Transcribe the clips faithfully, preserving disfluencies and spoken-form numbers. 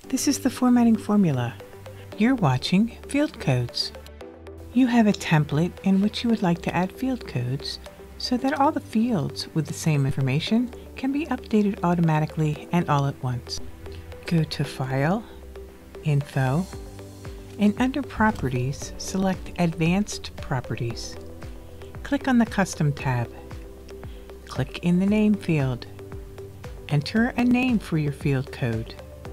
This is the formatting formula. You're watching Field Codes. You have a template in which you would like to add field codes so that all the fields with the same information can be updated automatically and all at once. Go to File, Info, and under Properties, select Advanced Properties. Click on the Custom tab. Click in the Name field. Enter a name for your field code.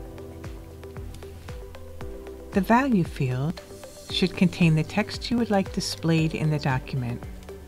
The Value field should contain the text you would like displayed in the document.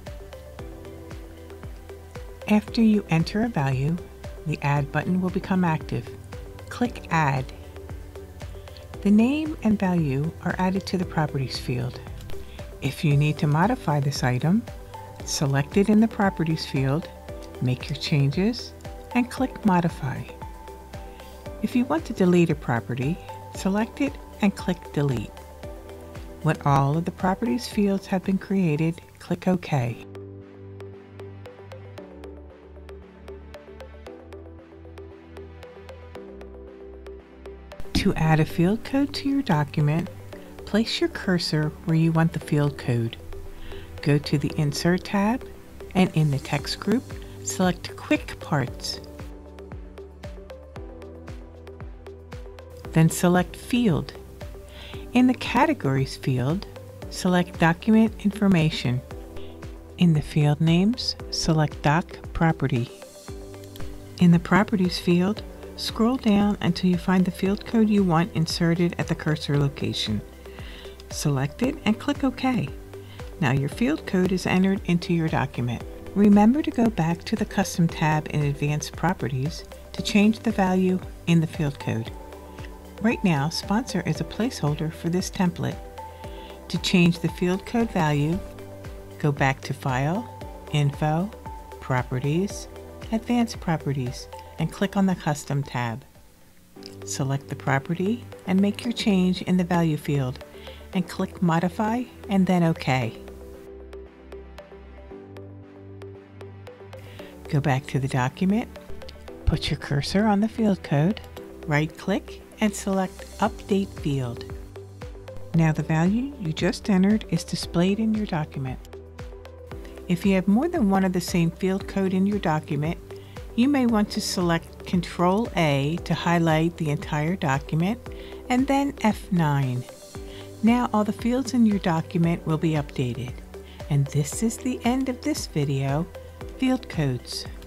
After you enter a value, the Add button will become active. Click Add. The name and value are added to the Properties field. If you need to modify this item, select it in the Properties field, make your changes, and click Modify. If you want to delete a property, select it and click Delete. When all of the Properties fields have been created, click OK. To add a field code to your document, place your cursor where you want the field code. Go to the Insert tab, and in the text group, select Quick Parts. Then select Field. In the Categories field, select Document Information. In the field names, select Doc Property. In the Properties field, scroll down until you find the field code you want inserted at the cursor location. Select it and click OK. Now your field code is entered into your document. Remember to go back to the Custom tab in Advanced Properties to change the value in the field code. Right now, Sponsor is a placeholder for this template. To change the field code value, go back to File, Info, Properties, Advanced Properties, and click on the Custom tab. Select the property and make your change in the Value field, and click Modify and then OK. Go back to the document, put your cursor on the field code, right-click, and select Update Field. Now the value you just entered is displayed in your document. If you have more than one of the same field code in your document, you may want to select Control A to highlight the entire document, and then F nine. Now all the fields in your document will be updated. And this is the end of this video, Field Codes.